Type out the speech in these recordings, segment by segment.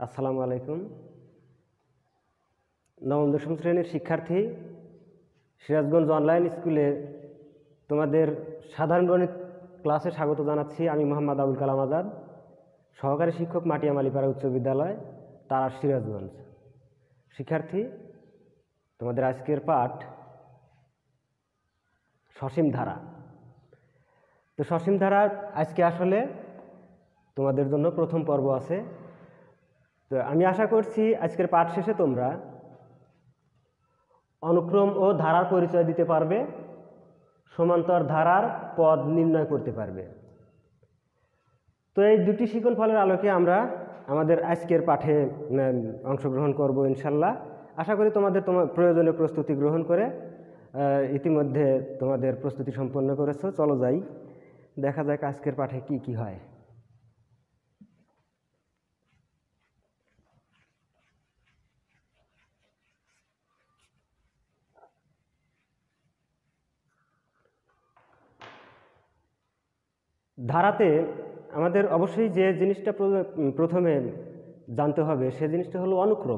আসসালামু আলাইকুম। নবম দশম শ্রেণীর শিক্ষার্থী, সিরাজগঞ্জ অনলাইন স্কুলে তোমাদের সাধারণ গণিত ক্লাসে স্বাগত জানাচ্ছি। আমি মোহাম্মদ আবুল কালাম আজাদ, সহকারী শিক্ষক, মাটিয়া মালিপাড়া উচ্চ বিদ্যালয়, তারাস, সিরাজগঞ্জ। শিক্ষার্থী, তোমাদের আজকের পাঠ সসীম ধারা। তো সসীম ধারার আজকে আসলে তোমাদের জন্য প্রথম পর্ব আছে। তো আমি আশা করছি আজকের পাঠ শেষে তোমরা অনুক্রম ও ধারার পরিচয় দিতে পারবে, সমান্তর ধারার পদ নির্ণয় করতে পারবে। তো এই দুটি শিকল ফলের আলোকে আমরা আমাদের আজকের পাঠে অংশগ্রহণ করব ইনশাল্লাহ। আশা করি তোমাদের প্রয়োজনীয় প্রস্তুতি গ্রহণ করে ইতিমধ্যে তোমাদের প্রস্তুতি সম্পন্ন করেছো। চলো যাই, দেখা যাক আজকের পাঠে কি কি হয়। ধারাতে আমাদের অবশ্যই যে জিনিসটা প্রথমে জানতে হবে সে জিনিসটা হলো অনুক্রম।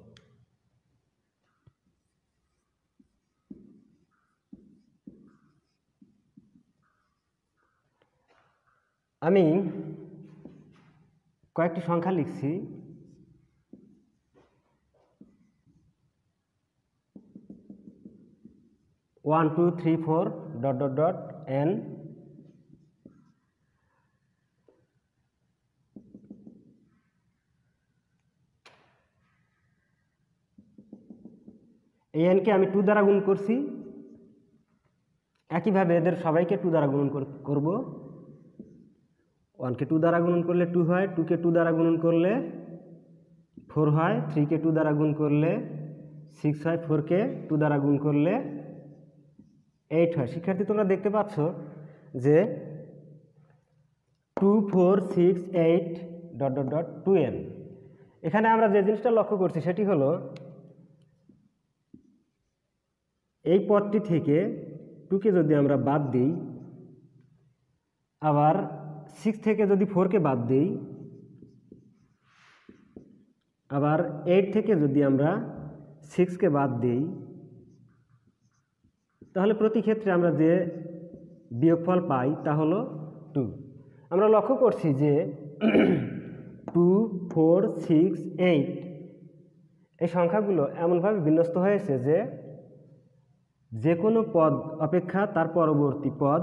আমি কয়েকটি সংখ্যা লিখছি। One two three four dot dot dot n. এই এনকে আমি 2 দ্বারা গুণ করছি। একইভাবে এদের সবাইকে 2 দ্বারা গুণন করব। 1কে 2 দ্বারা গুণন করলে 2 হয়, 2কে 2 দ্বারা গুণন করলে 4 হয়, 3কে 2 দ্বারা গুণ করলে 6 হয়, 4কে 2 দ্বারা গুণ করলে 8 হয়। শিক্ষার্থী, তোমরা দেখতে পাচ্ছ যে 2 4 6 8 ডট ডট ডট 2n। এখানে আমরা যে জিনিসটা লক্ষ্য করছি সেটি হলো এই পদটি থেকে 2কে যদি আমরা বাদ দিই, আবার 6 থেকে যদি 4কে বাদ দিই, আবার 8 থেকে যদি আমরা 6কে বাদ দিই, তাহলে প্রতি ক্ষেত্রে আমরা যে বিয়োগফল পাই তা হলো 2। আমরা লক্ষ্য করছি যে 2 4 6 8 এই সংখ্যাগুলো এমনভাবে বিন্যস্ত হয়েছে যে কোনো পদ অপেক্ষা তার পরবর্তী পদ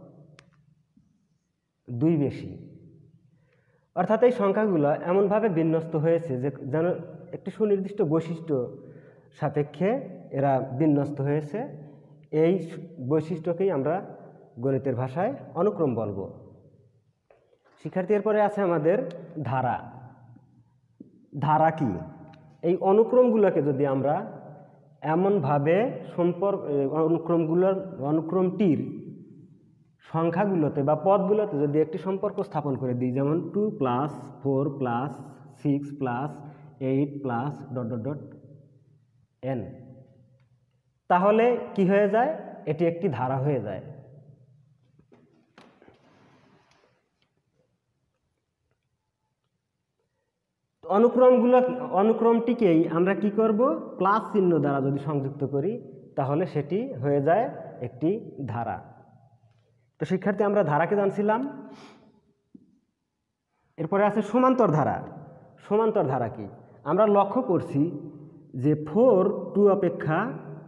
2 বেশি। অর্থাৎ এই সংখ্যাগুলো এমনভাবে বিন্যস্ত হয়েছে যে যেন একটি সুনির্দিষ্ট বৈশিষ্ট্য সাপেক্ষে এরা বিন্যস্ত হয়েছে। এই বৈশিষ্ট্যকেই আমরা গণিতের ভাষায় অনুক্রম বলবো। শিক্ষার্থী, এরপরে আছে আমাদের ধারা। ধারা কি? এই অনুক্রমগুলোকে যদি আমরা এমনভাবে অনুক্রমটির সংখ্যাগুলোতে বা পদগুলোতে যদি একটি সম্পর্ক স্থাপন করে দিই, যেমন 2 + 4 + 6 + 8 + ডট ডট ডট n, তাহলে কি হয়ে যায়? এটি একটি ধারা হয়ে যায়। অনুক্রমটিকেই আমরা কি করব? প্লাস চিহ্ন দ্বারা যদি সংযুক্ত করি তাহলে সেটি হয়ে যায় একটি ধারা। তো শিক্ষার্থী, আমরা ধারাকে জানছিলাম। এরপরে আছে সমান্তর ধারা। সমান্তর ধারা কি? আমরা লক্ষ্য করছি যে 4 2 অপেক্ষা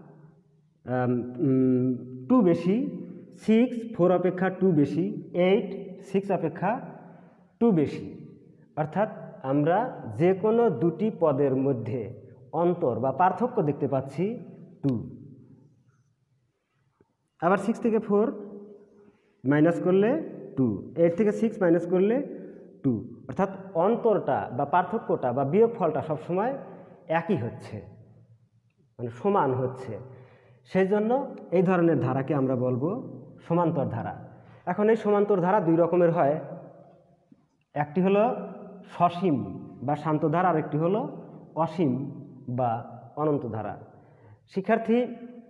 2 বেশি, 6 4 অপেক্ষা 2 বেশি, 8 6 অপেক্ষা 2 বেশি। অর্থাৎ আমরা যে কোনো দুটি পদের মধ্যে অন্তর বা পার্থক্য দেখতে পাচ্ছি 2। আবার 6 থেকে 4 মাইনাস করলে 2, 8 থেকে 6 মাইনাস করলে 2। অর্থাৎ অন্তরটা বা পার্থক্যটা বা বিয়োগফলটা সবসময় একই হচ্ছে, মানে সমান হচ্ছে। সেই জন্য এই ধরনের ধারাকে আমরা বলবো সমান্তর ধারা। এখন এই সমান্তর ধারা 2 রকমের হয়। একটি হলো সসীম বা শান্ত ধারা, আর একটি হলো অসীম বা অনন্ত ধারা। শিক্ষার্থী,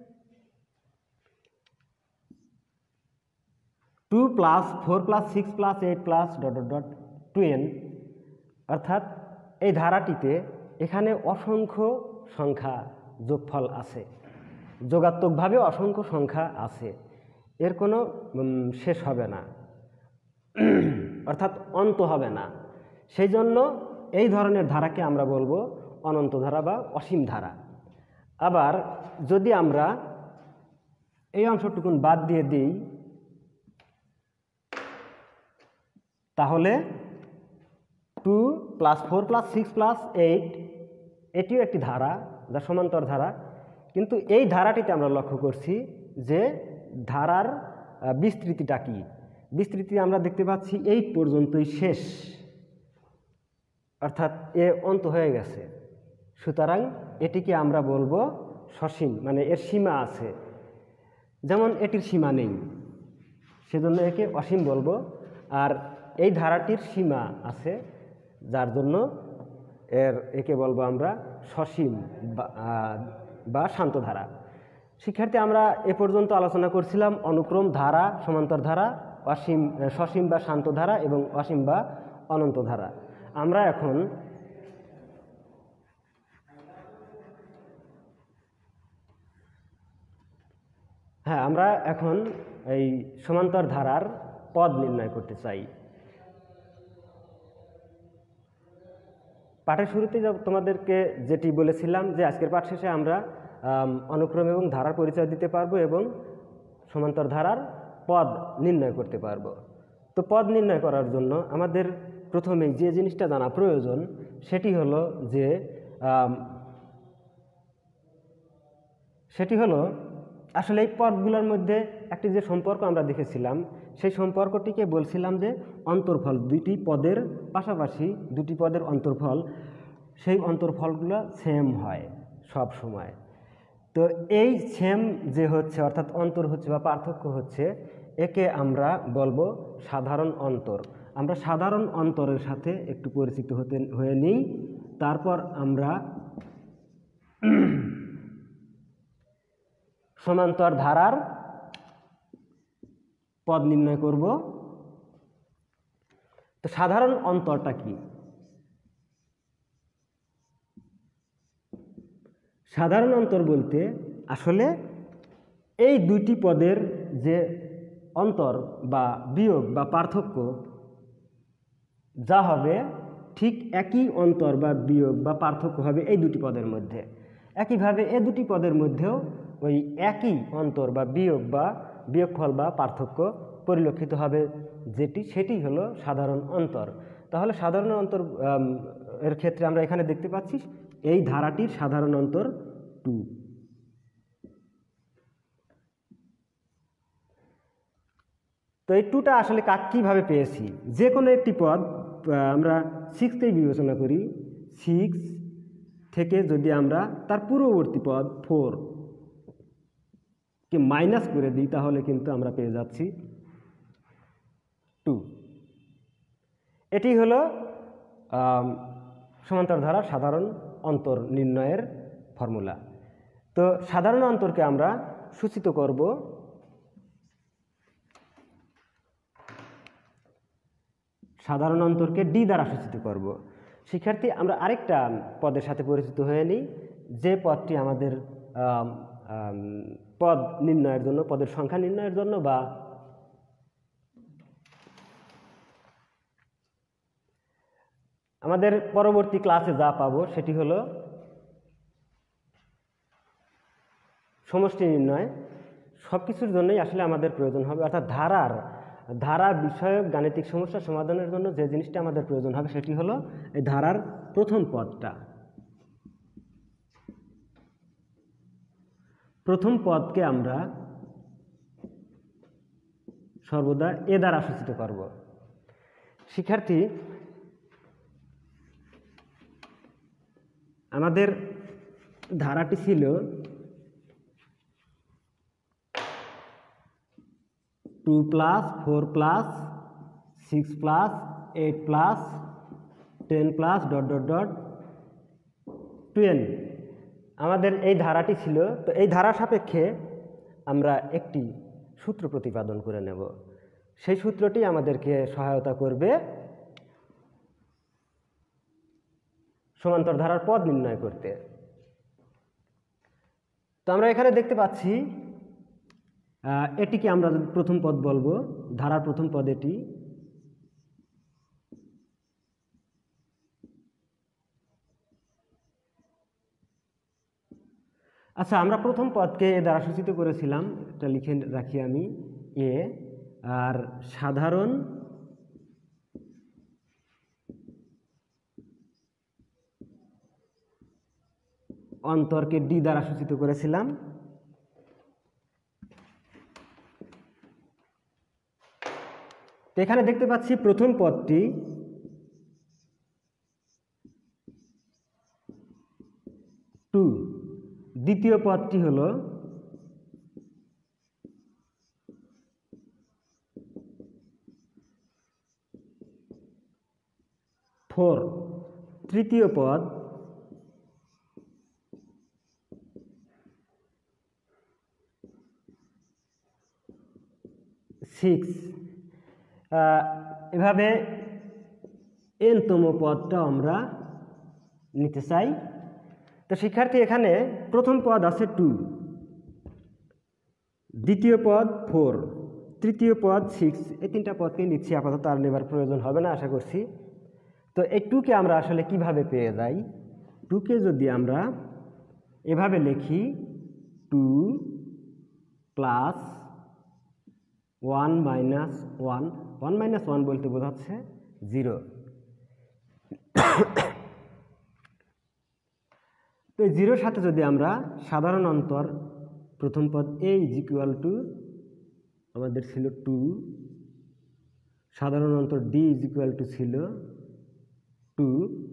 2 + 4 + 6 + 8 + ডট ডট ডট 2n, অর্থাৎ এই ধারাটিতে এখানে অসংখ্য সংখ্যা যোগফল আছে, যোগাত্মকভাবে অসংখ্য সংখ্যা আছে, এর কোনো শেষ হবে না, অর্থাৎ অন্ত হবে না। সেই জন্য এই ধরনের ধারাকে আমরা বলবো অনন্ত ধারা বা অসীম ধারা। আবার যদি আমরা এই অংশটুকুন বাদ দিয়ে দিই, তাহলে 2 + 4 + 6 + 8 এটিও একটি ধারা, যা সমান্তর ধারা। কিন্তু এই ধারাটিতে আমরা লক্ষ্য করছি যে ধারার বিস্তৃতিটা কি। বিস্তৃতি আমরা দেখতে পাচ্ছি এই পর্যন্তই শেষ, অর্থাৎ এ অন্ত হয়ে গেছে। সুতরাং এটিকে আমরা বলবো সসীম, মানে এর সীমা আছে, যেমন এটির সীমা নেই, সেজন্য একে অসীম বলবো। আর এই ধারাটির সীমা আছে, যার জন্য একে বলবো আমরা সসীম বা শান্ত ধারা। শিক্ষার্থী, আমরা এ পর্যন্ত আলোচনা করছিলাম অনুক্রম ধারা, সমান্তর ধারা, অসীম, সসীম বা শান্ত ধারা এবং অসীম বা অনন্ত ধারা। আমরা এখন এই সমান্তর ধারার পদ নির্ণয় করতে চাই। পাঠের শুরুতে তোমাদেরকে যেটি বলেছিলাম যে আজকের পাঠ শেষে আমরা অনুক্রম এবং ধারার পরিচয় দিতে পারবো এবং সমান্তর ধারার পদ নির্ণয় করতে পারবো। তো পদ নির্ণয় করার জন্য আমাদের প্রথমেই যে জিনিসটা জানা প্রয়োজন সেটি হলো আসলে এই পদগুলোর মধ্যে একটি যে সম্পর্ক আমরা দেখেছিলাম, সেই সম্পর্কটিকে বলছিলাম যে অন্তর্ফল। দুইটি পদের পাশাপাশি দুটি পদের অন্তর্ফল, সেই অন্তর্ফলগুলো সেম হয় সব সময়। তো এই সেম যে হচ্ছে, অর্থাৎ অন্তর হচ্ছে বা পার্থক্য হচ্ছে, একে আমরা বলবো সাধারণ অন্তর। আমরা সাধারণ অন্তরের সাথে একটু পরিচিত হয়ে নিই, তারপর আমরা সমান্তর ধারার পদ নির্ণয় করব। তো সাধারণ অন্তরটা কি? সাধারণ অন্তর বলতে আসলে এই দুইটি পদের যে অন্তর বা বিয়োগ বা পার্থক্য যা হবে, ঠিক একই অন্তর বা বিয়োগ বা পার্থক্য হবে এই দুটি পদের মধ্যে। একইভাবে এই দুটি পদের মধ্যেও ওই একই অন্তর বা বিয়োগফল বা পার্থক্য পরিলক্ষিত হবে, সেটি হলো সাধারণ অন্তর। তাহলে সাধারণ অন্তর এর ক্ষেত্রে আমরা এখানে দেখতে পাচ্ছি এই ধারাটির সাধারণ অন্তর 2। তো এই 2টা আসলে কীভাবে পেয়েছি? যে কোনো একটি পদ আমরা 6 বিবেচনা করি, 6 থেকে যদি আমরা তার পূর্ববর্তী পদ 4 কে মাইনাস করে দিই, তাহলে কিন্তু আমরা পেয়ে যাচ্ছি 2। এটি হলো সমান্তর ধারার সাধারণ অন্তর নির্ণয়ের ফর্মুলা। তো সাধারণ অন্তরকে আমরা সূচিত করব সাধারণ অন্তরকে ডি দ্বারা সূচিত করব। শিক্ষার্থী, আমরা আরেকটা পদের সাথে পরিচিত হয়ে নিই, যে পদটি আমাদের পদ নির্ণয়ের জন্য, পদের সংখ্যা নির্ণয়ের জন্য বা আমাদের পরবর্তী ক্লাসে যা পাবো সেটি হলো সমষ্টি নির্ণয়। সব কিছুর জন্যই আসলে আমাদের প্রয়োজন হবে, অর্থাৎ ধারা বিষয়ক গাণিতিক সমস্যা সমাধানের জন্য যে জিনিসটা আমাদের প্রয়োজন হবে সেটি হলো এই ধারার প্রথম পদটা। প্রথম পদকে আমরা সর্বদা এ দ্বারা সূচিত করব। শিক্ষার্থী, আমাদের ধারাটি ছিল 2 + 4 + 6 + 8 + 10 +... আমাদের এই ধারাটি ছিল। তো এই ধারা সাপেক্ষে আমরা একটি সূত্র প্রতিপাদন করে নেব। সেই সূত্রটি আমাদেরকে সহায়তা করবে সমান্তর ধারার পদ নির্ণয় করতে। তো আমরা এখানে দেখতে পাচ্ছি এটিকে আমরা যদি প্রথম পদ বলবো, ধারার প্রথম পদ এটি। আচ্ছা, আমরা প্রথম পদকে এ দ্বারা সূচিত করেছিলাম, এটা লিখে রাখি আমি, এ, আর সাধারণ অন্তরকে ডি দ্বারা সূচিত করেছিলাম। তো এখানে দেখতে পাচ্ছি প্রথম পদটি টু, দ্বিতীয় পদটি হলো ফোর, তৃতীয় পদ সিক্স। এভাবে এনতম পদটা আমরা নিতে চাই। তো শিক্ষার্থী, এখানে প্রথম পদ আছে টু, দ্বিতীয় পদ ফোর, তৃতীয় পদ সিক্স। এই তিনটা পদকে নিচ্ছি, আপাতত আর নেবার প্রয়োজন হবে না আশা করছি। তো এই টুকে আমরা আসলে কিভাবে পেয়ে যাই? টুকে যদি আমরা এভাবে লিখি, two plus one minus one, one minus one বলতে বোঝাচ্ছে জিরো। তো এই জিরোর সাথে যদি আমরা সাধারণ অন্তর প্রথম পদ এ ইজ ইকুয়াল টু আমাদের ছিল টু, সাধারণ অন্তর ডি ইজ ইকুয়াল টু ছিল টু,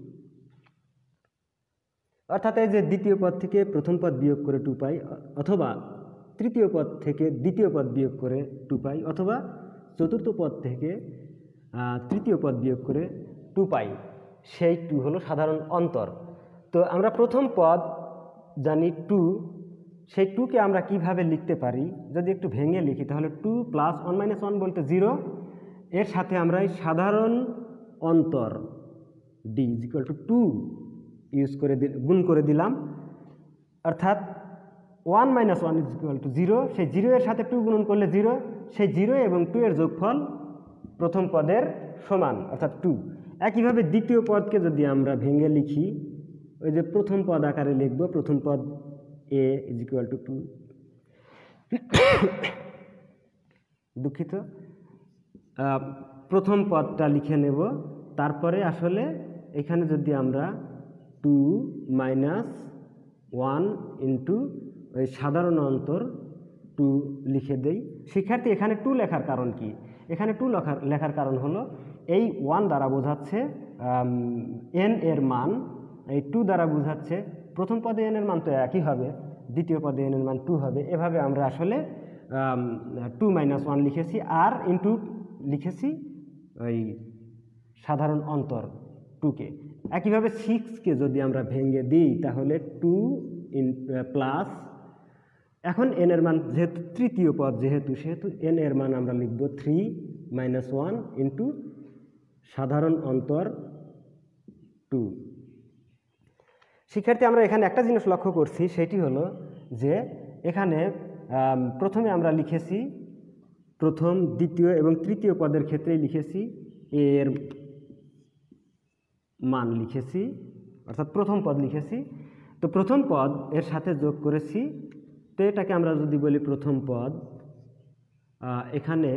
অর্থাৎ এই যে দ্বিতীয় পদ থেকে প্রথম পদ বিয়োগ করে টু পাই, অথবা তৃতীয় পদ থেকে দ্বিতীয় পদ বিয়োগ করে টু পাই, অথবা চতুর্থ পদ থেকে তৃতীয় পদ বিয়োগ করে টু পাই, সেই টু হলো সাধারণ অন্তর। তো আমরা প্রথম পদ জানি টু, সেই টুকে আমরা কিভাবে লিখতে পারি? যদি একটু ভেঙে লিখি তাহলে two plus one minus one বলতে জিরো, এর সাথে আমরা এই সাধারণ অন্তর d is equal to two use করে গুণ করে দিলাম, অর্থাৎ one minus one is equal to zero. সেই জিরো এর সাথে টু গুণন করলে জিরো, সেই জিরো এবং টু এর যোগফল প্রথম পদের সমান, অর্থাৎ টু। একইভাবে দ্বিতীয় পদকে যদি আমরা ভেঙে লিখি, ওই যে প্রথম পদ আকারে লিখব, প্রথম পদ a is equal to two, দুঃখিত, প্রথম পদটা লিখে নেব। তারপরে আসলে এখানে যদি আমরা টু মাইনাস ওয়ান ইন্টু ওই সাধারণ অন্তর টু লিখে দেই। শিক্ষার্থী, এখানে টু লেখার কারণ কি? এখানে টু লেখার কারণ হলো এই ওয়ান দ্বারা বোঝাচ্ছে এন এর মান, এই টু দ্বারা বোঝাচ্ছে প্রথম পদে এন এর মান তো একই হবে, দ্বিতীয় পদে এন এর মান টু হবে। এভাবে আমরা আসলে টু মাইনাস ওয়ান লিখেছি, আর ইন্টু লিখেছি ওই সাধারণ অন্তর টুকে। একইভাবে সিক্সকে যদি আমরা ভেঙে দিই তাহলে টু প্লাস, এখন এন এর মান যেহেতু তৃতীয় পদ সেহেতু এন এর মান আমরা লিখব থ্রি মাইনাস ওয়ান ইন্টু সাধারণ অন্তর টু। শিক্ষার্থী, আমরা এখানে একটা জিনিস লক্ষ্য করছি, সেটি হলো যে এখানে প্রথমে আমরা লিখেছি প্রথম, দ্বিতীয় এবং তৃতীয় পদের ক্ষেত্রেই লিখেছি এর মান লিখেছি, অর্থাৎ প্রথম পদ লিখেছি। তো প্রথম পদ এর সাথে যোগ করেছি, তো এটাকে আমরা যদি বলি প্রথম পদ, এখানে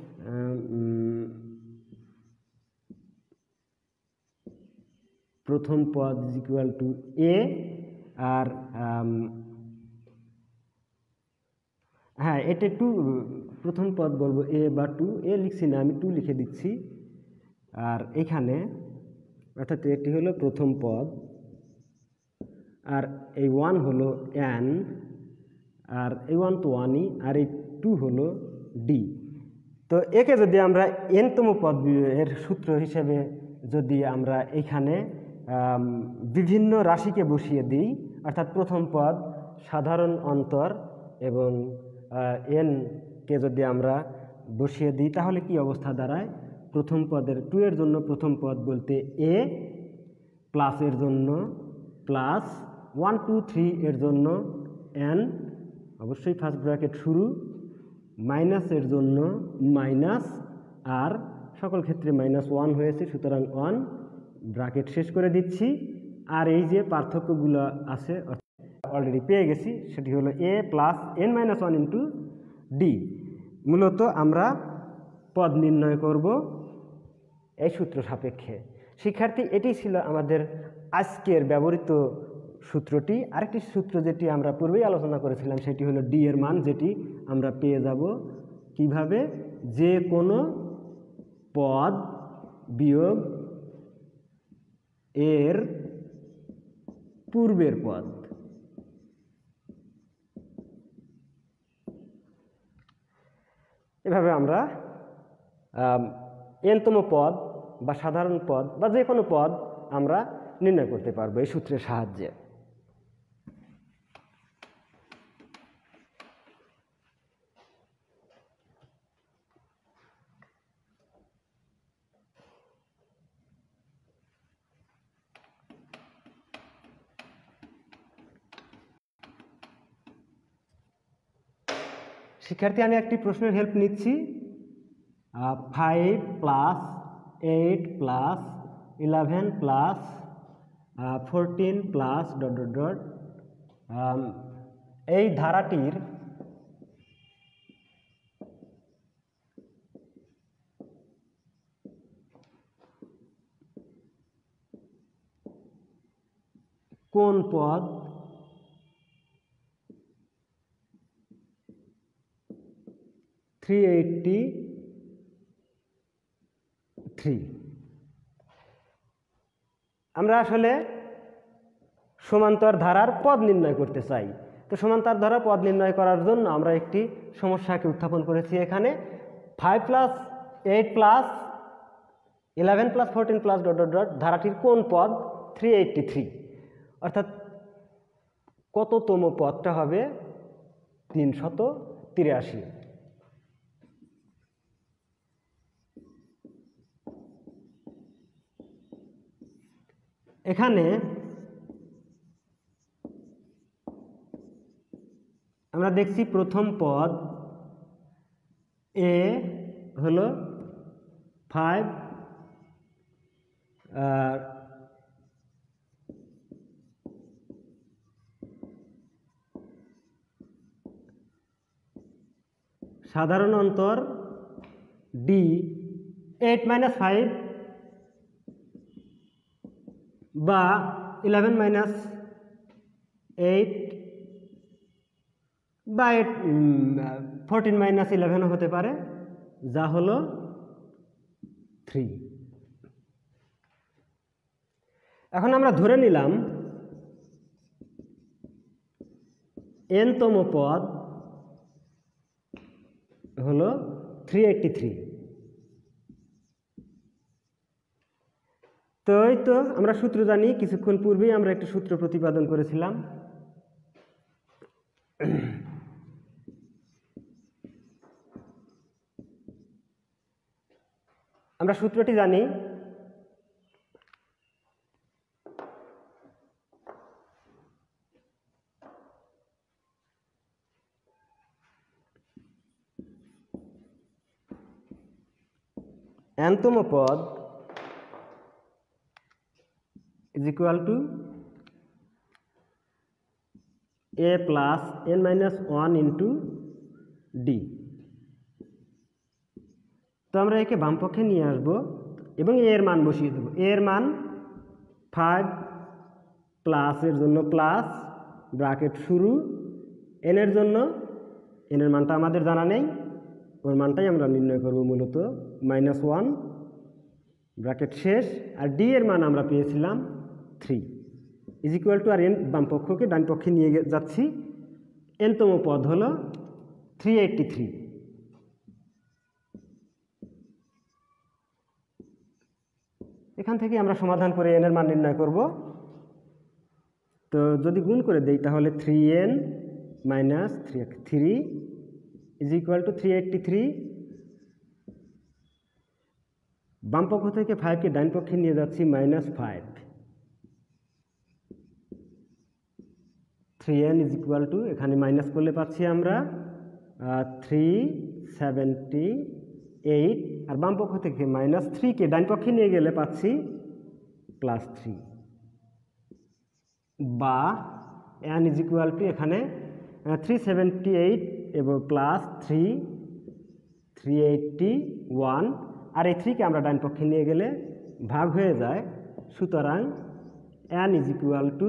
প্রথম পদ ইজ ইকুয়াল টু এ, আর হ্যাঁ, এটা টু, প্রথম পদ বলবো এ বা টু, এ লিখছি না আমি, টু লিখে দিচ্ছি। আর এখানে অর্থাৎ এটি হলো প্রথম পদ, আর এই ওয়ান হলো এন, আর এই ওয়ান তো ওয়ানই, আর এই টু হলো ডি। তো একে যদি আমরা এনতম পদ এর সূত্র হিসেবে যদি আমরা এখানে বিভিন্ন রাশিকে বসিয়ে দিই, অর্থাৎ প্রথম পদ, সাধারণ অন্তর এবং এনকে যদি আমরা বসিয়ে দিই, তাহলে কি অবস্থা দাঁড়ায়? প্রথম পদের টু এর জন্য প্রথম পদ বলতে এ, প্লাসের জন্য প্লাস 1 2 3 এর জন্য n, অবশ্যই ফার্স্ট ব্র্যাকেট শুরু, মাইনাসের জন্য মাইনাস, আর সকল ক্ষেত্রে -1 হয়েছে, সুতরাং 1 ব্র্যাকেট শেষ করে দিচ্ছি। আর এই যে পার্থক্যগুলো আছে অলরেডি পেয়ে গেছি, সেটি হলো a plus n-1 into D. মূলত আমরা পদ নির্ণয় করব এই সূত্র সাপেক্ষে। শিক্ষার্থী, এটি ছিল আমাদের আজকের ব্যবহৃত সূত্রটি। আরেকটি সূত্র যেটি আমরা পূর্বেই আলোচনা করেছিলাম সেটি হলো ডি এর মান, যেটি আমরা পেয়ে যাব কিভাবে, যে কোনো পদ বিয়োগ এর পূর্বের পদ। এভাবে আমরা এনতম পদ বা সাধারণ পদ বা যে কোনো পদ আমরা নির্ণয় করতে পারবো এই সূত্রের সাহায্যে। শিক্ষার্থী, আমি একটি প্রশ্নের হেল্প নিচ্ছি। 5 প্লাস 8 প্লাস 11 প্লাস 14 প্লাস ... এই ধারাটির কোন পদ আমরা আসলে সমান্তর ধারার পদ নির্ণয় করতে চাই। তো সমান্তর ধারার পদ নির্ণয় করার জন্য আমরা একটি সমস্যাকে উত্থাপন করেছি এখানে। 5 প্লাস 8 প্লাস 11 প্লাস 14 প্লাস ... ধারাটির কোন পদ 383, অর্থাৎ কততম পদটা হবে 383। এখানে আমরা দেখছি প্রথম পদ এ হলো 5, সাধারণ অন্তর ডি 8 - 5 বা 11 - 8 বা 14 - 11 হতে পারে, যা হলো 3। এখন আমরা ধরে নিলাম n-তম পদ হলো 383। তো এই তো আমরা সূত্র জানি, কিছুক্ষণ পূর্বেই আমরা একটি সূত্র প্রতিপাদন করেছিলাম। আমরা সূত্রটি জানি, n-তম পদ is equal to a plus n-1 into d। তো আমরা একে বামপক্ষে নিয়ে আসব এবং a এর মান বসিয়ে দেব। a এর মান 5 প্লাসের জন্য প্লাস, ব্র্যাকেট শুরু, n এর জন্য n এর মানটা আমাদের জানা নেই, ওর মানটাই আমরা নির্ণয় করব মূলত -1, ব্র্যাকেট শেষ। আর d এর মান আমরা পেয়েছিলাম 3 ইজ ইকুয়াল টু, আর n বাম পক্ষকে ডান পক্ষে নিয়ে যাচ্ছি, n-তম পদ হলো 383। এখান থেকে আমরা সমাধান করে n এর মান নির্ণয় করব। তো যদি গুণ করে দেই তাহলে 3n - 3 ইজ ইকুয়াল টু 383। বাম পক্ষ থেকে 5কে ডান পক্ষে নিয়ে যাচ্ছি -5, 3n ইজ ইকুয়াল টু, এখানে মাইনাস করলে পাচ্ছি আমরা 378, আর বাম পক্ষ থেকে -3কে ডান পক্ষে নিয়ে গেলে পাচ্ছি +3, বা n ইজ ইকুয়াল টু এখানে 378 এবং +3 381, আর এই 3কে আমরা ডান পক্ষে নিয়ে গেলে ভাগ হয়ে যায়। সুতরাং n ইজ ইকুয়াল টু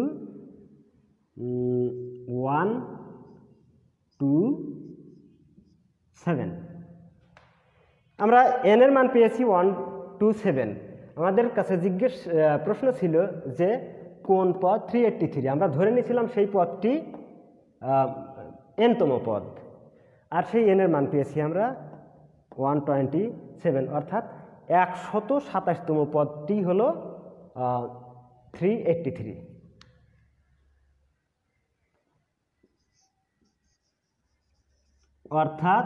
1 2 7। আমরা n এর মান পেয়েছি 1 2 7। আমাদের কাছে প্রশ্ন ছিল যে কোন পদ 383, আমরা ধরে নিয়েছিলাম সেই পদটি n তম পদ, আর সেই n এর মান পেয়েছি আমরা 127, অর্থাৎ 127তম পদটি হলো 383। অর্থাৎ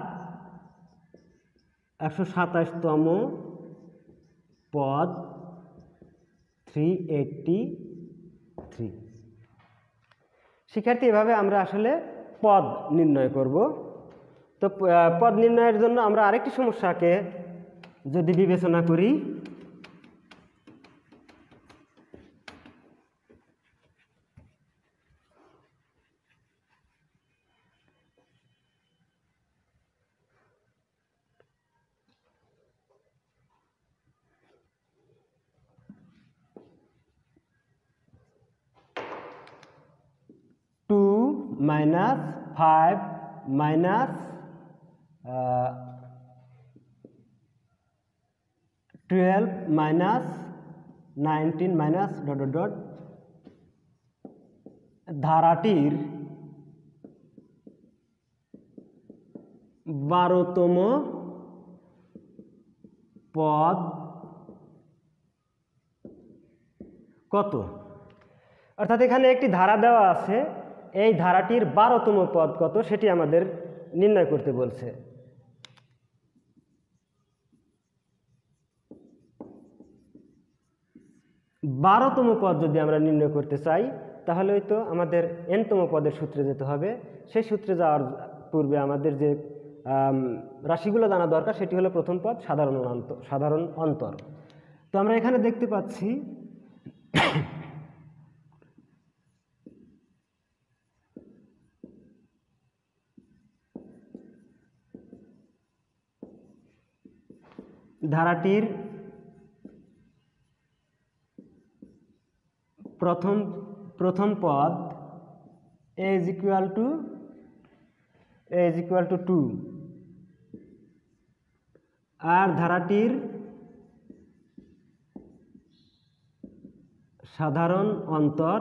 127তম পদ 383। শিক্ষার্থী, এভাবে আমরা আসলে পদ নির্ণয় করব। তো পদ নির্ণয়ের জন্য আমরা আরেকটি সমস্যাকে যদি বিবেচনা করি, -5 -12 -19 ধারাটির 12তম পদ কত? অর্থাৎ এখানে একটি ধারা দেওয়া আছে, এই ধারাটির 12তম পদ কত সেটি আমাদের নির্ণয় করতে বলছে। বারোতম পদ যদি আমরা নির্ণয় করতে চাই তাহলে হয়তো আমাদের nতম পদের সূত্রে যেতে হবে। সেই সূত্রে যাওয়ার পূর্বে আমাদের যে রাশিগুলো জানা দরকার সেটি হলো প্রথম পদ সাধারণ অন্তর। তো আমরা এখানে দেখতে পাচ্ছি ধারাটির প্রথম পদ a is equal to 2, আর ধারাটির সাধারণ অন্তর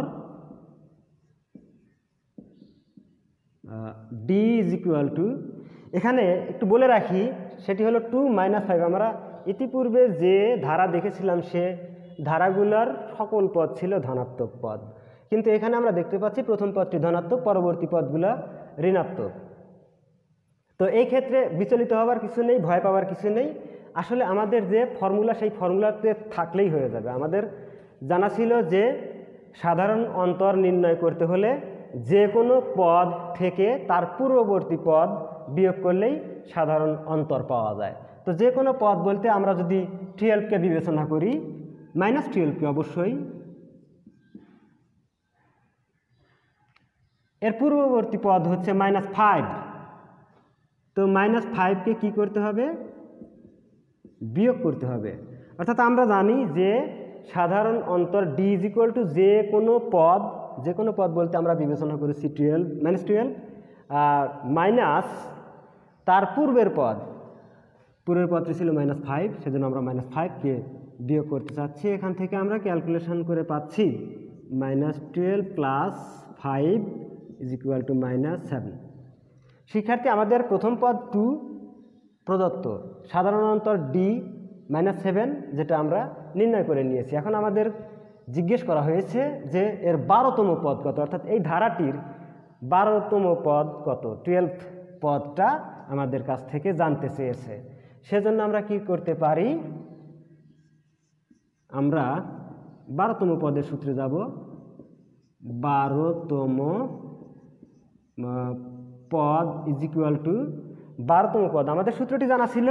d is equal to, এখানে একটু বলে রাখি সেটি হলো 2 - 5। আমরা ইতিপূর্বে যে ধারা দেখেছিলাম সে ধারাগুলোর সকল পদ ছিল ধনাত্মক পদ, কিন্তু এখানে আমরা দেখতে পাচ্ছি প্রথম পদটি ধনাত্মক, পরবর্তী পদগুলো ঋণাত্মক। তো এই ক্ষেত্রে বিচলিত হওয়ার কিছু নেই, ভয় পাওয়ার কিছু নেই। আসলে আমাদের যে ফর্মুলা সেই ফর্মুলাতে থাকলেই হয়ে যাবে। আমাদের জানা ছিল যে সাধারণ অন্তর নির্ণয় করতে হলে যে কোনো পদ থেকে তার পূর্ববর্তী পদ বিয়োগ করলেই সাধারণ অন্তর পাওয়া যায়। তো যে কোনো পদ বলতে আমরা যদি 12কে বিবেচনা করি, -12কে অবশ্যই, এর পূর্ববর্তী পদ হচ্ছে -5। তো -5কে কি করতে হবে? বিয়োগ করতে হবে। অর্থাৎ আমরা জানি যে সাধারণ অন্তর d is equal to যে কোনো পদ বলতে আমরা বিবেচনা করেছি -12 মাইনাস তার পূর্বের পদটি ছিল -5, সেজন্য আমরা -5কে বিয়োগ করতে চাচ্ছি। এখান থেকে আমরা ক্যালকুলেশন করে পাচ্ছি -12 + 5 is equal to -7। শিক্ষার্থী, আমাদের প্রথম পদ 2 প্রদত্ত, সাধারণ অন্তর d -7 যেটা আমরা নির্ণয় করে নিয়েছি। এখন আমাদের জিজ্ঞেস করা হয়েছে যে এর 12তম পদ কত, অর্থাৎ এই ধারাটির 12তম পদ কত, 12th পদটা আমাদের কাছ থেকে জানতে চেয়েছে। সেজন্য আমরা কি করতে পারি? আমরা 12তম পদের সূত্রে যাব। 12তম পদ ইজ ইকুয়াল টু 12তম পদ। আমাদের সূত্রটি জানা ছিল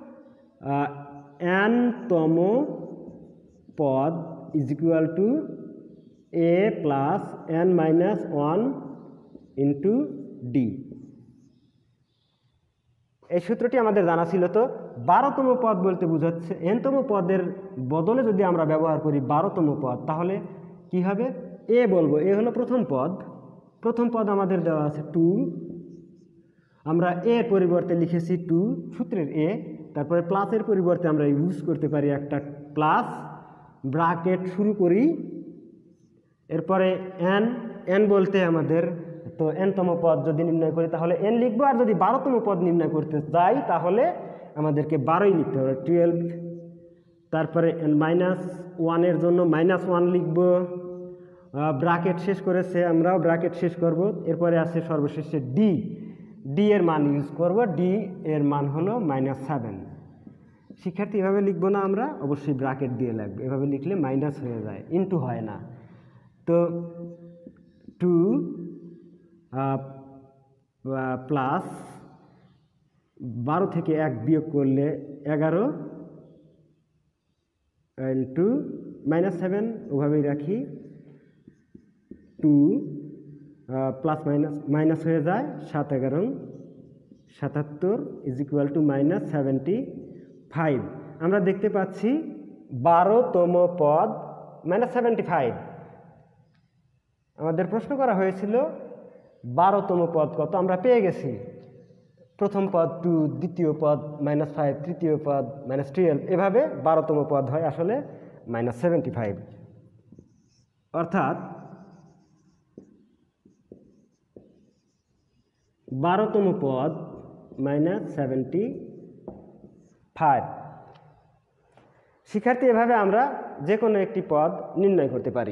n-তম পদ is equal to a plus n minus 1 into d. এই সূত্রটি আমাদের জানা ছিল। তো 12তম পদ বলতে বোঝাচ্ছে n-তম পদের বদলে যদি আমরা ব্যবহার করি 12তম পদ, তাহলে কি হবে? এ বলবো, এ হলো প্রথম পদ। প্রথম পদ আমাদের দেওয়া আছে 2, আমরা এর পরিবর্তে লিখেছি 2 সূত্রের এ। তারপরে প্লাসের পরিবর্তে আমরা ইউজ করতে পারি একটা প্লাস, ব্র্যাকেট শুরু করি, এরপরে n বলতে আমাদের তো n-তম পদ যদি নির্ণয় করি তাহলে n লিখবো, আর যদি 12তম পদ নির্ণয় করতে যাই তাহলে আমাদেরকে 12ই লিখতে হবে, 12। তারপরে -1 এর জন্য -1 লিখব, ব্র্যাকেট শেষ করেছে, আমরাও ব্র্যাকেট শেষ করব। এরপরে আছে সর্বশেষে ডি এর মান ইউজ করব, ডি এর মান হলো -7। শিক্ষার্থী এভাবে লিখবো না, আমরা অবশ্যই ব্র্যাকেট দিয়ে লিখবো, এভাবে লিখলে মাইনাস হয়ে যায়, ইনটু হয় না। তো 2 প্লাস 12 থেকে 1 বিয়োগ করলে 11 ইন্টু -7, ওভাবেই রাখি। 2 প্লাস মাইনাস হয়ে যায়, 7-11 77 ইজ ইকুয়াল টু -75। আমরা দেখতে পাচ্ছি 12তম পদ -75। আমাদের প্রশ্ন করা হয়েছিল 12তম পদ কত, আমরা পেয়ে গেছি। প্রথম পদ 2, দ্বিতীয় পদ -5, তৃতীয় পদ -12, এভাবে 12তম পদ হয় আসলে -75। অর্থাৎ 12তম পদ -75। শিক্ষার্থী এভাবে আমরা যে কোনো একটি পদ নির্ণয় করতে পারি।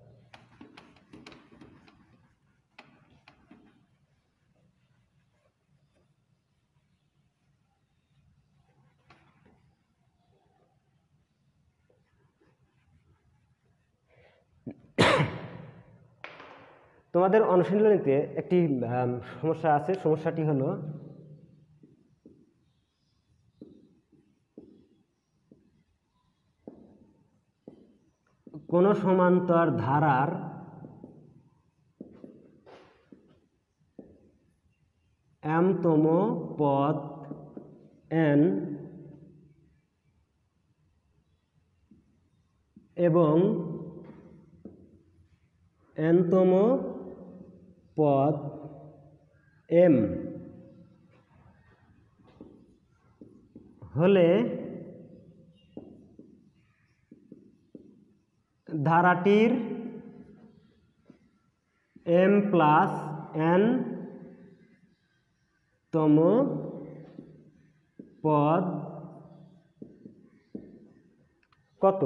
তোমাদের অনুশীলনীতে একটি সমস্যা আছে, সমস্যাটি হলো কোন সমান্তর ধারার m-তম পদ n এবং n-তম পদ m হলে ধারাটির m প্লাস n-তম পদ কত?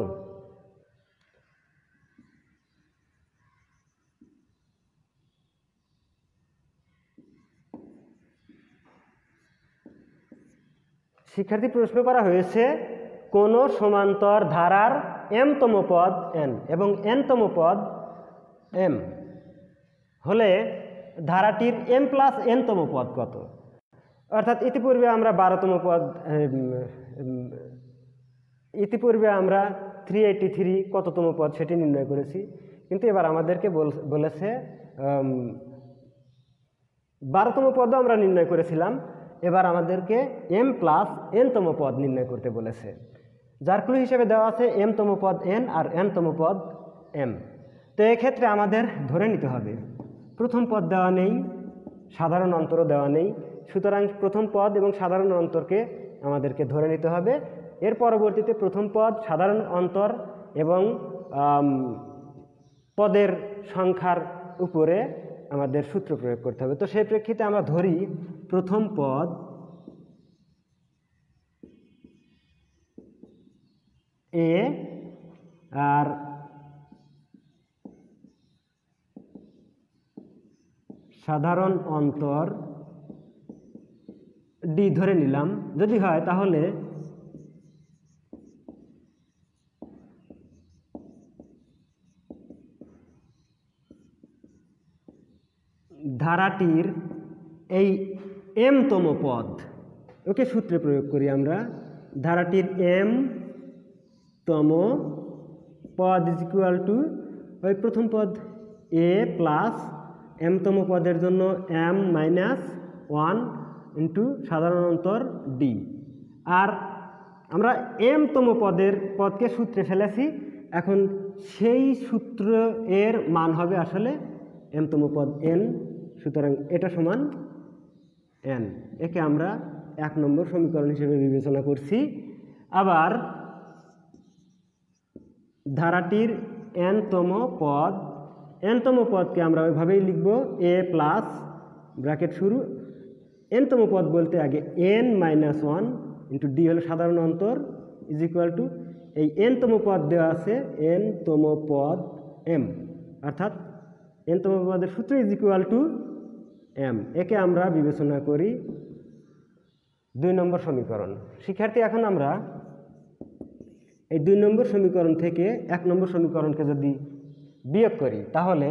শিক্ষার্থী প্রশ্ন করা হয়েছে কোন সমান্তর ধারার m-তম পদ n এবং n-তম পদ m হলে ধারাটির m প্লাস n-তম পদ কত। অর্থাৎ ইতিপূর্বে আমরা 12তম পদ, ইতিপূর্বে আমরা 383 কততম পদ সেটি নির্ণয় করেছি, কিন্তু এবার আমাদেরকে বলেছে 12তম পদও আমরা নির্ণয় করেছিলাম, এবার আমাদেরকে m প্লাস n-তম পদ নির্ণয় করতে বলেছে, যার ক্লু হিসেবে দেওয়া আছে m-তম পদ n আর n-তম পদ m। তো এক্ষেত্রে আমাদের ধরে নিতে হবে প্রথম পদ দেওয়া নেই, সাধারণ অন্তরও দেওয়া নেই, সুতরাং প্রথম পদ এবং সাধারণ অন্তরকে আমাদেরকে ধরে নিতে হবে। এর পরবর্তীতে প্রথম পদ, সাধারণ অন্তর এবং পদের সংখ্যার উপরে আমাদের সূত্র প্রয়োগ করতে হবে। তো সেই প্রেক্ষিতে আমরা ধরি প্রথম পদ a আর সাধারণ অন্তর d ধরে নিলাম। যদি হয় তাহলে ধারাটির এই m-তম পদ, ওকে সূত্রে প্রয়োগ করি আমরা, ধারাটির m-তম পদ ইজ ইকুয়াল টু ওই প্রথম পদ a প্লাস m-তম পদের জন্য m মাইনাস 1 ইন্টু সাধারণ অন্তর d। আর আমরা m-তম পদকে সূত্রে ফেলেছি, এখন সেই সূত্র এর মান হবে আসলে m-তম পদ n, সুতরাং এটা সমান n। একে আমরা 1 নম্বর সমীকরণ হিসেবে বিবেচনা করছি। আবার ধারাটির n-তম পদকে আমরা ওইভাবেই লিখব a প্লাস ব্র্যাকেট শুরু n-তম পদ বলতে আগে n মাইনাস 1 ইন্টু d হলো সাধারণ অন্তর ইজ ইকুয়াল টু এই n-তম পদ দেওয়া আছে n-তম পদ m, অর্থাৎ n-তম পদের সূত্র ইজ ইকুয়াল টু m। একে আমরা বিবেচনা করি 2 নম্বর সমীকরণ। শিক্ষার্থী, এখন আমরা এই 2 নম্বর সমীকরণ থেকে 1 নম্বর সমীকরণকে যদি বিয়োগ করি তাহলে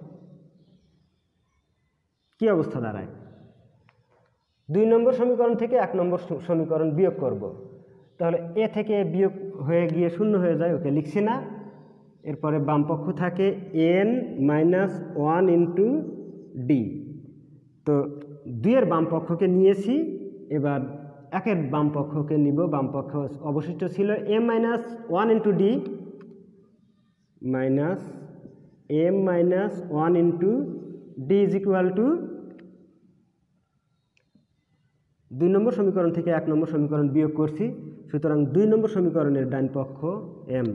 কি অবস্থা দাঁড়ায়? 2 নম্বর সমীকরণ থেকে 1 নম্বর সমীকরণ বিয়োগ করব, তাহলে এ থেকে বিয়োগ হয়ে গিয়ে 0 হয়ে যায়, ওকে লিখছি না। এরপরে বামপক্ষ থাকে n মাইনাস 1 ইন্টু ডি। তো 2 এর বামপক্ষকে নিয়েছি, এবার 1 এর বামপক্ষকে নিব। বামপক্ষ অবশিষ্ট ছিল m minus 1 into d minus m minus 1 into d is equal to 2 number সমীকরণ থেকে 1 নম্বর সমীকরণ বিয়োগ করছি, সুতরাং 2 নম্বর সমীকরণের ডান পক্ষ m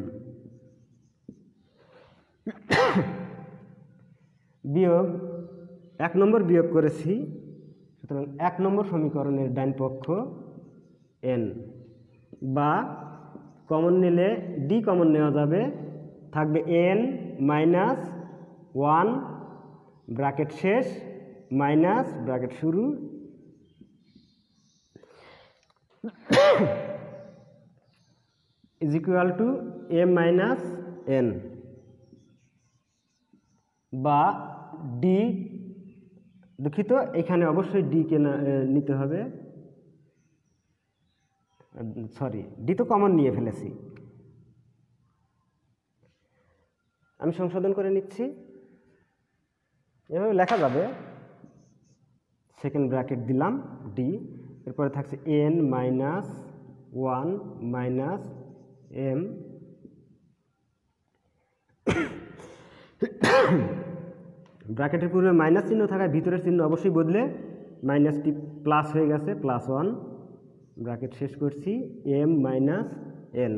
বিয়োগ 1 নম্বর বিয়োগ করেছি, সুতরাং 1 নম্বর সমীকরণের ডান পক্ষ n, বা কমন নিলে d কমন নেওয়া যাবে, থাকবে n মাইনাস 1 ব্র্যাকেট শেষ মাইনাস ব্র্যাকেট শুরু is equal to m minus n, বা d, দুঃখিত এখানে অবশ্যই d কে নিতে হবে, সরি d তো কমন নিয়ে ফেলেছি, আমি সংশোধন করে নিচ্ছি। এভাবে লেখা যাবে, সেকেন্ড ব্র্যাকেট দিলাম d, এরপরে থাকছে n মাইনাস 1 মাইনাস m ব্র্যাকেটের পূর্বে মাইনাস চিহ্ন থাকায় ভিতরের চিহ্ন অবশ্যই বদলে মাইনাসটি প্লাস হয়ে গেছে, প্লাস 1 ব্র্যাকেট শেষ করছি m মাইনাস n,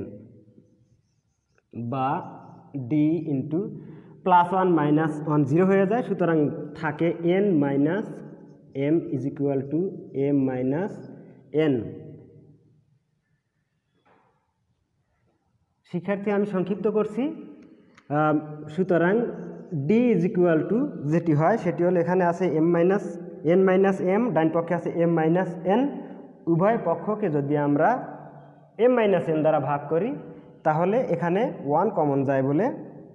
বা d ইন্টু প্লাস 1 মাইনাস 1 0 হয়ে যায়, সুতরাং থাকে n minus m is equal to m minus n। শিক্ষার্থী, আমি সংক্ষিপ্ত করছি, সুতরাং d ইজ ইকুয়াল টু যেটি হয় সেটি হলো এখানে আছে m minus n minus m, ডান পক্ষে আছে m মাইনাস n, উভয় পক্ষকে যদি আমরা m মাইনাস n দ্বারা ভাগ করি তাহলে এখানে 1 কমন যায় বলে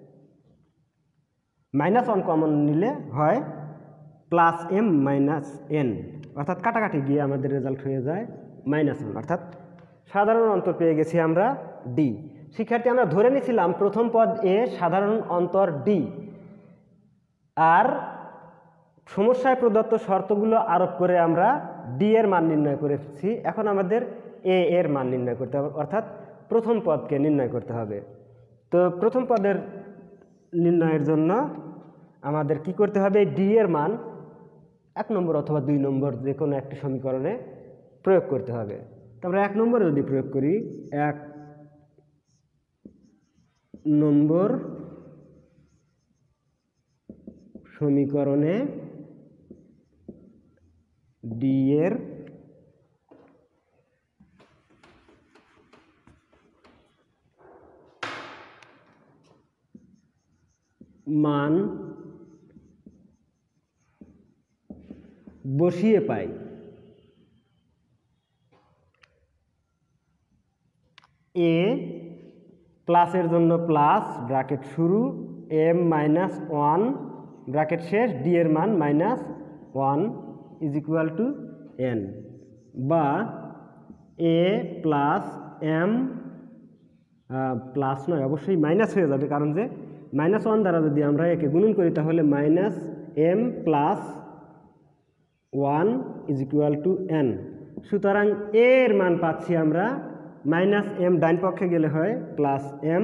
মাইনাস 1 কমন নিলে হয় প্লাস m মাইনাস n, অর্থাৎ কাটাকাটি গিয়ে আমাদের রেজাল্ট হয়ে যায় মাইনাস 1, অর্থাৎ সাধারণ অন্তর পেয়ে গেছি আমরা d। শিক্ষার্থী, আমরা ধরে নিয়েছিলাম প্রথম পদ a, সাধারণ অন্তর d, আর সমস্যায় প্রদত্ত শর্তগুলো আরোপ করে আমরা d এর মান নির্ণয় করেছি। এখন আমাদের a এর মান নির্ণয় করতে হবে, অর্থাৎ প্রথম পদকে নির্ণয় করতে হবে। তো প্রথম পদের নির্ণয়ের জন্য আমাদের কি করতে হবে? d এর মান 1 নম্বর অথবা 2 নম্বর যে কোনো একটি সমীকরণে প্রয়োগ করতে হবে। তো আমরা 1 নম্বরে যদি প্রয়োগ করি, 1 নম্বর সমীকরণে d এর মান বসিয়ে পাই। a প্লাসের জন্য প্লাস ব্র্যাকেট শুরু m মাইনাস 1 ব্র্যাকেট শেষ, d এর মান minus 1 is equal to n, বা a প্লাস m প্লাস নয়, অবশ্যই মাইনাস হয়ে যাবে, কারণ যে -1 দ্বারা যদি আমরা একে গুণন করি তাহলে -m plus 1 is equal to n। সুতরাং a এর মান পাচ্ছি আমরা -m, ডাইন পক্ষে গেলে হয় +m,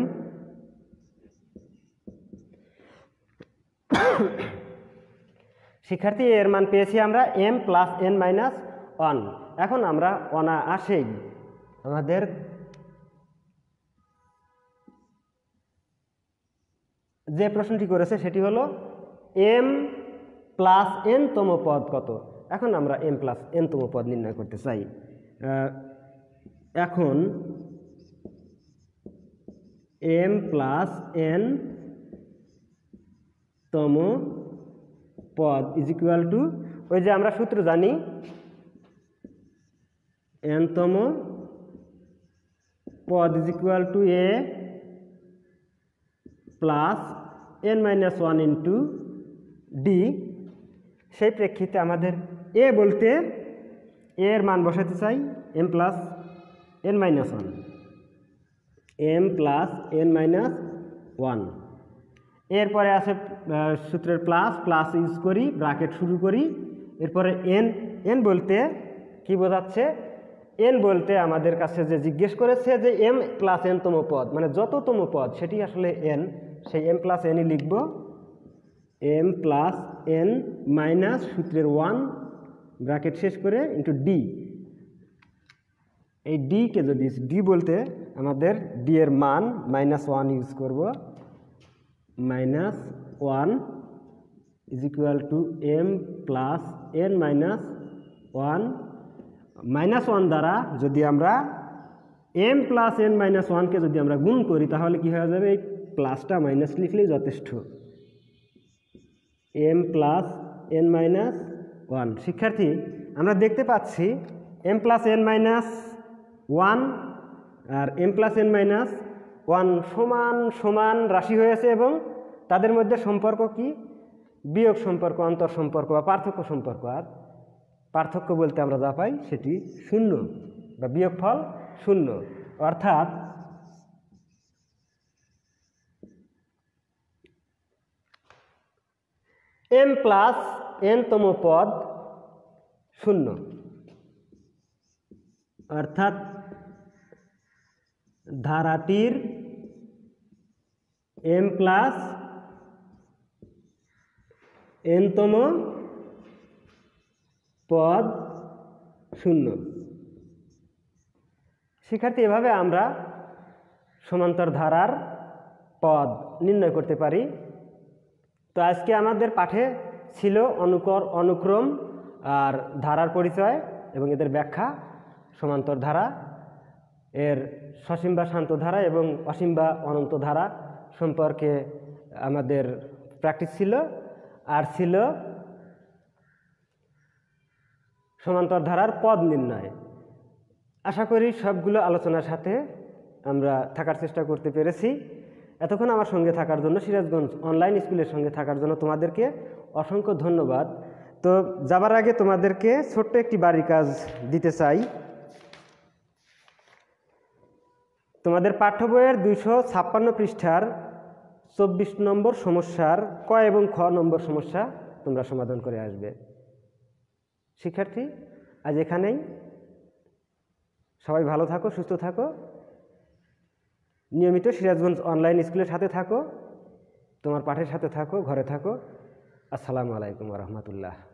শিক্ষার্থী এর মান পেয়েছি আমরা m প্লাস n মাইনাস 1। এখন আমরা অনায়াসেই আমাদের যে প্রশ্নটি করেছে সেটি হলো m প্লাস n তম পদ কত। এখন আমরা m প্লাস n তম পদ নির্ণয় করতে চাই। এখন m প্লাস n তম পদ ইজ ইকুয়াল টু, ওই যে আমরা সূত্র জানি, n তম পদ is equal to a plus n minus 1 into d. সেই প্রেক্ষিতে আমাদের a বলতে a এর মান বসাতে চাই m plus n minus 1, m plus n minus 1। এরপরে আছে সূত্রের প্লাস ইউজ করি, ব্র্যাকেট শুরু করি, এরপরে n বলতে কি বোঝাচ্ছে, n বলতে আমাদের কাছে যে জিজ্ঞেস করেছে যে m প্লাস n তম পদ, মানে যততম পদ সেটি আসলে n, সেই m প্লাস nই লিখব, m প্লাস n মাইনাস সূত্রের 1 ব্র্যাকেট শেষ করে ইন্টু ডি। এই ডি কে যদি ডি বলতে আমাদের ডি এর মান -1 ইউজ করব, -1 is equal to m plus n minus 1। -1 দ্বারা যদি আমরা m প্লাস n মাইনাস 1কে যদি আমরা গুণ করি তাহলে কি হয়ে যাবে, এই প্লাসটা মাইনাস লিখলেই যথেষ্ট, m প্লাস n মাইনাস 1। শিক্ষার্থী আমরা দেখতে পাচ্ছি m প্লাস n মাইনাস 1 আর m প্লাস n মাইনাস 1 সমান সমান রাশি হয়েছে, এবং তাদের মধ্যে সম্পর্ক কি, বিয়োগ সম্পর্ক, অন্তর সম্পর্ক বা পার্থক্য সম্পর্ক। আর পার্থক্য বলতে আমরা যা পাই সেটি 0 বা বিয়োগফল 0, অর্থাৎ m প্লাস n তম পদ 0, অর্থাৎ ধারাটির m প্লাস n তম পদ 0। শিক্ষার্থী এভাবে আমরা সমান্তর ধারার পদ নির্ণয় করতে পারি। তো আজকে আমাদের পাঠে ছিল অনুক্রম আর ধারার পরিচয় এবং এদের ব্যাখ্যা, সমান্তর ধারা, এর সসীম বা শান্ত ধারা এবং অসীম বা অনন্ত ধারা সম্পর্কে আমাদের প্র্যাকটিস ছিল, আর ছিল সমান্তর ধারার পদ নির্ণয়। আশা করি সবগুলো আলোচনার সাথে আমরা থাকার চেষ্টা করতে পেরেছি। এতক্ষণ আমার সঙ্গে থাকার জন্য, সিরাজগঞ্জ অনলাইন স্কুলের সঙ্গে থাকার জন্য তোমাদেরকে অসংখ্য ধন্যবাদ। তো যাবার আগে তোমাদেরকে ছোট্ট একটি বাড়ির কাজ দিতে চাই। তোমাদের পাঠ্য বইয়ের 256 পৃষ্ঠার 24 নম্বর সমস্যার ক এবং খ নম্বর সমস্যা তোমরা সমাধান করে আসবে। শিক্ষার্থী আজ এখানেই, সবাই ভালো থাকো, সুস্থ থাকো, নিয়মিত সিরাজগঞ্জ অনলাইন স্কুলের সাথে থাকো, তোমার পাঠের সাথে থাকো, ঘরে থাকো। আসসালামু আলাইকুম ওয়া রাহমাতুল্লাহ।